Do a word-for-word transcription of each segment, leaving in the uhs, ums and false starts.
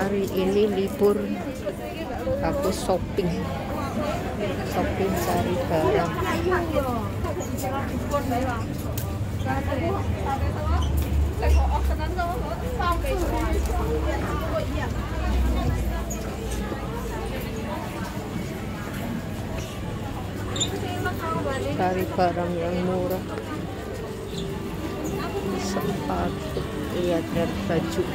hari ini libur, aku shopping shopping cari barang. Cari barang yang murah, sepatu, lihat dari baju.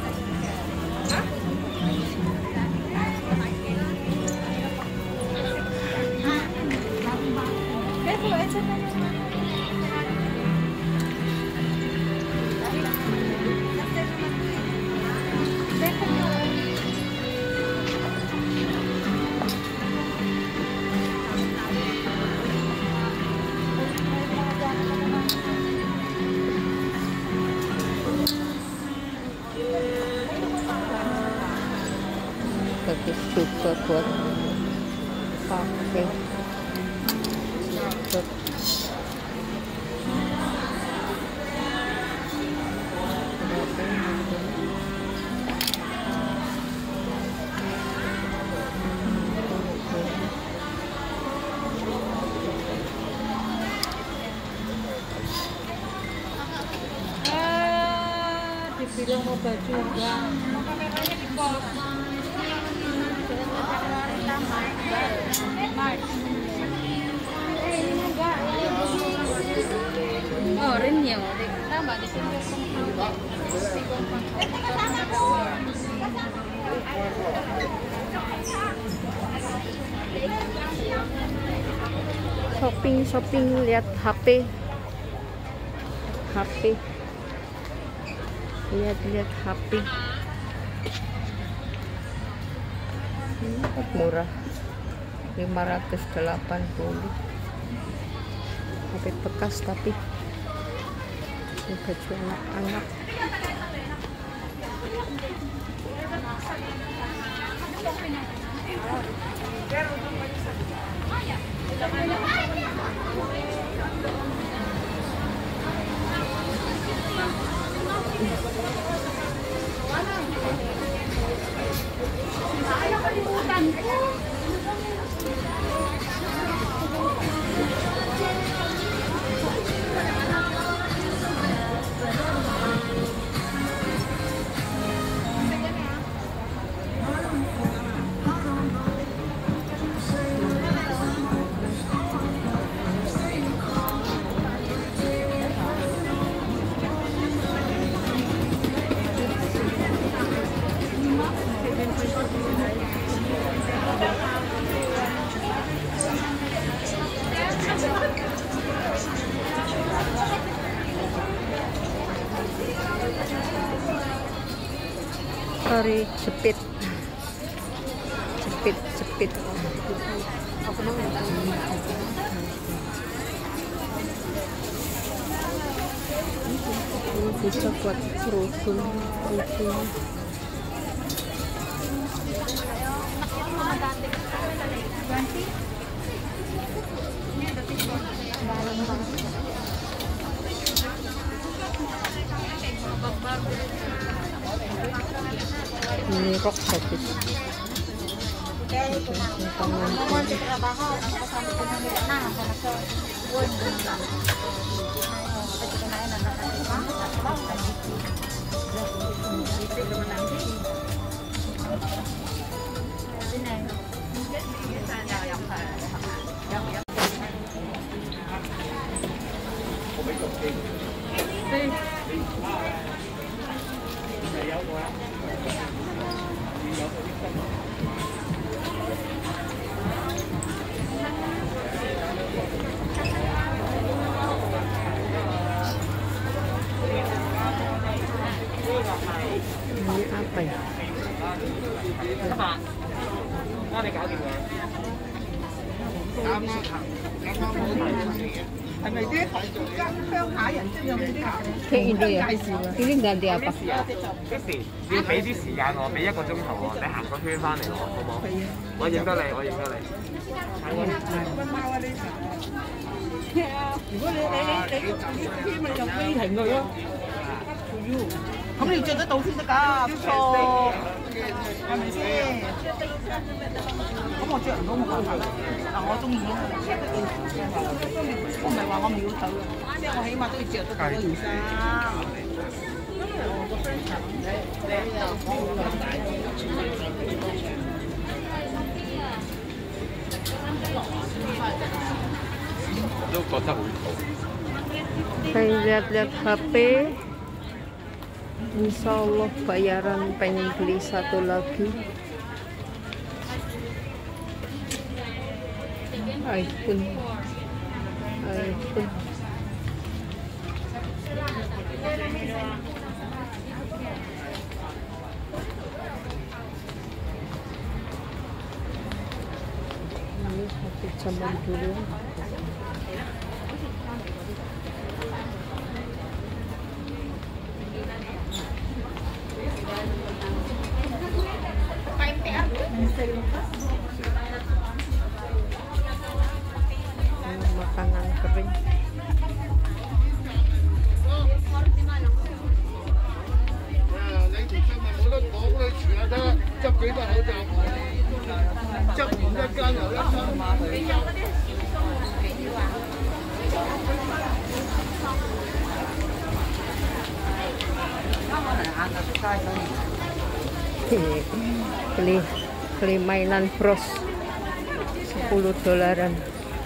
Bagus juga buat pakai. Dibilang mau baju enggak, kameranya di pos. Oh, renyah, tambah di sini. Shopping shopping lihat H P, H P, lihat-lihat H P. Ini murah, lima ratus delapan puluh. H P bekas tapi ini baju anak-anak. Cari jepit, jepit, jepit. Ini bisa buat kerudung, kerudung. Ini rok bagus. Ini apa ya? Kayak ini ya? Ini ganti apa? 要俾啲時間我，俾一個鐘頭我，你行個圈翻嚟我，好冇？我影得你，我影得你。 如果你你你你你呢篇咪就飛停佢咯。咁你你要着得到先得㗎，唔錯，係咪先？咁我着唔到冇辦法啦。嗱，我中意啊，我唔係話我苗頭，即係我起碼都要着得到嗰件衫。 都覺得會好。 Pengen lihat-lihat H P. Insya Allah bayaran pengen beli satu lagi. iPhone. iPhone. Ini H P zaman dulu. Makanan kering. beli beli mainan bros sepuluh dolaran.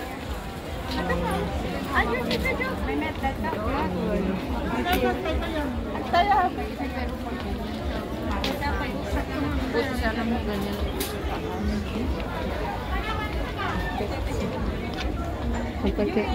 Apa kek?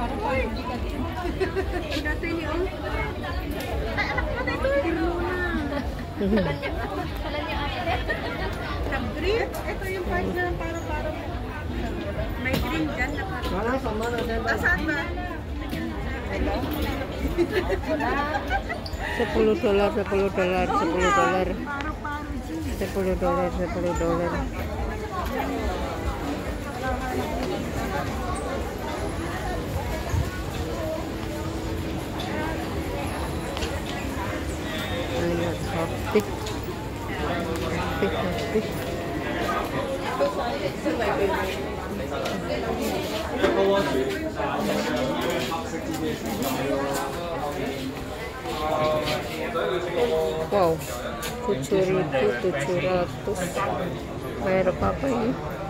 Ito yung part na para-para may green dyan na parang saan ba? sepuluh dolar, sepuluh dolar, sepuluh dolar, sepuluh dolar, sepuluh dolar. Lihat haptik, haptik, haptik. Wow, tujuh ribu tujuh ratus. Merek apa ini?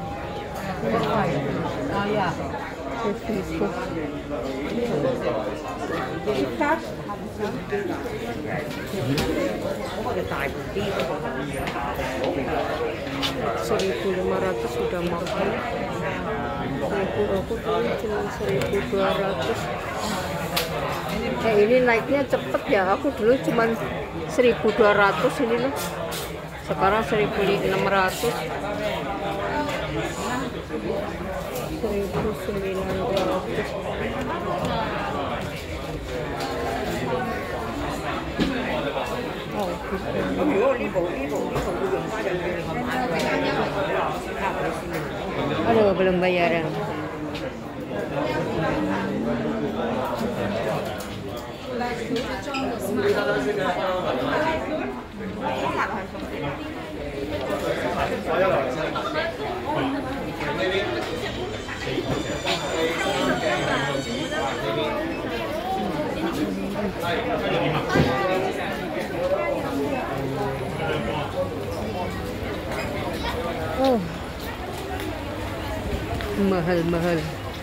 Oh ya. Vivo. seribu lima ratus sudah mahal. Seribu aku dulu cuma seribu dua ratus. Eh ini naiknya cepet ya. Aku dulu cuma seribu dua ratus ini loh. Sekarang seribu enam ratus. seribu sembilan ratus. Oh, aduh, belum bayaran. Oh, mahal-mahal.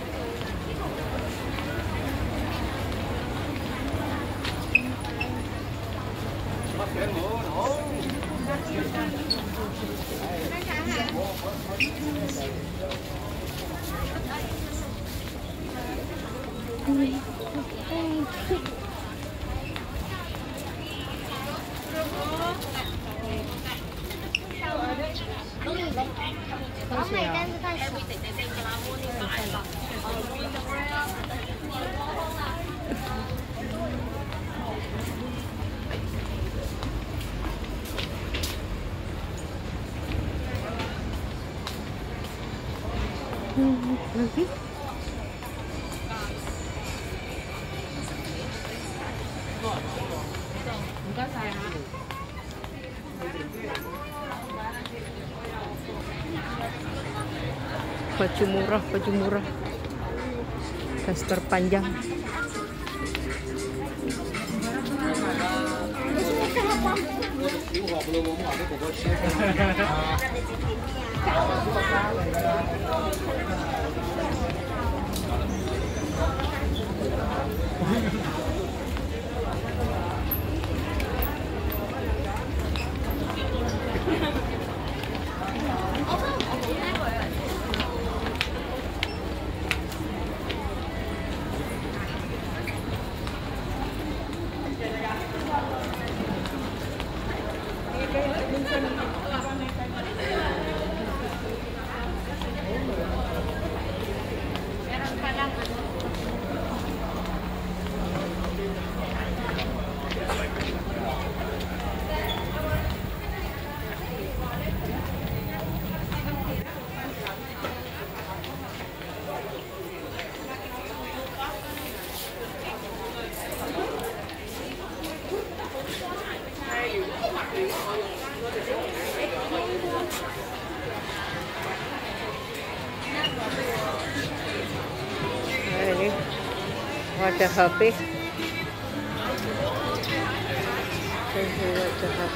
Lagi Enggak saya. baju murah, baju murah. Daster panjang. Nah, ini wadah H P. Ini wadah H P.